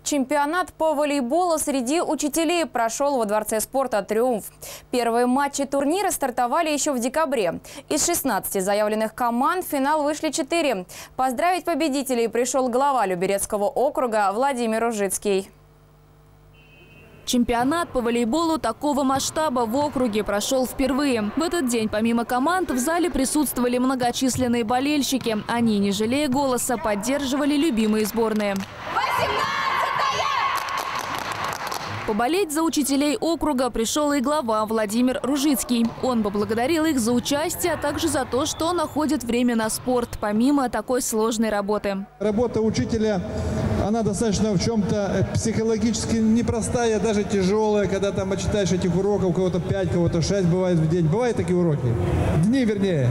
Чемпионат по волейболу среди учителей прошел во Дворце спорта «Триумф». Первые матчи турнира стартовали еще в декабре. Из 16 заявленных команд в финал вышли 4. Поздравить победителей пришел глава Люберецкого округа Владимир Ружицкий. Чемпионат по волейболу такого масштаба в округе прошел впервые. В этот день помимо команд в зале присутствовали многочисленные болельщики. Они, не жалея голоса, поддерживали любимые сборные. Поболеть за учителей округа пришел и глава Владимир Ружицкий. Он поблагодарил их за участие, а также за то, что находят время на спорт, помимо такой сложной работы. Работа учителя, она достаточно в чем-то психологически непростая, даже тяжелая, когда там отчитаешь этих уроков, у кого-то 5, у кого-то 6 бывает в день. Бывают такие уроки? Дни, вернее.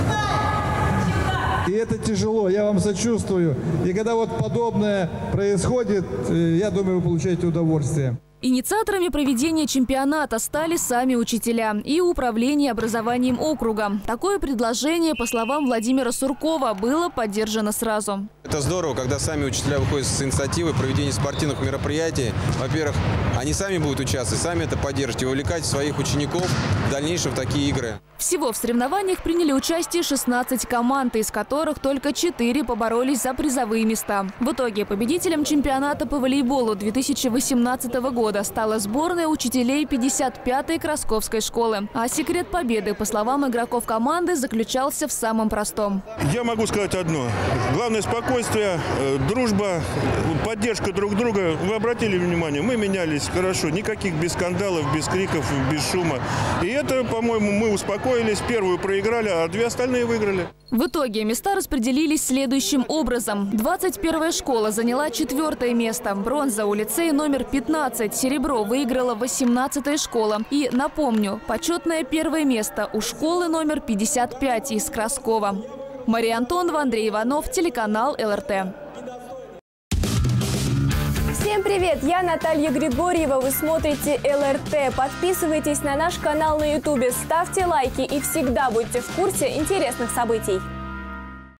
И это тяжело, я вам сочувствую. И когда вот подобное происходит, я думаю, вы получаете удовольствие. Инициаторами проведения чемпионата стали сами учителя и управление образованием округа. Такое предложение, по словам Владимира Суркова, было поддержано сразу. Это здорово, когда сами учителя выходят с инициативой проведения спортивных мероприятий. Во-первых, они сами будут участвовать, сами это поддержат и вовлекать своих учеников в дальнейшем в такие игры. Всего в соревнованиях приняли участие 16 команд, из которых только 4 поборолись за призовые места. В итоге победителем чемпионата по волейболу 2018 года стала сборная учителей 55-й Красковской школы. А секрет победы, по словам игроков команды, заключался в самом простом. Я могу сказать одно. Главное — спокойствие, дружба, поддержка друг друга. Вы обратили внимание, мы менялись хорошо. Никаких без скандалов, без криков, без шума. И это, по-моему, мы успокоились. Первую проиграли, а 2 остальные выиграли. В итоге места распределились следующим образом. 21-я школа заняла 4-е место. Бронза у лицея номер 15. Серебро выиграла 18-я школа. И, напомню, почетное 1-е место у школы номер 55 из Краскова. Мария Антонова, Андрей Иванов, телеканал ЛРТ. Всем привет! Я Наталья Григорьева. Вы смотрите ЛРТ. Подписывайтесь на наш канал на YouTube, ставьте лайки и всегда будьте в курсе интересных событий.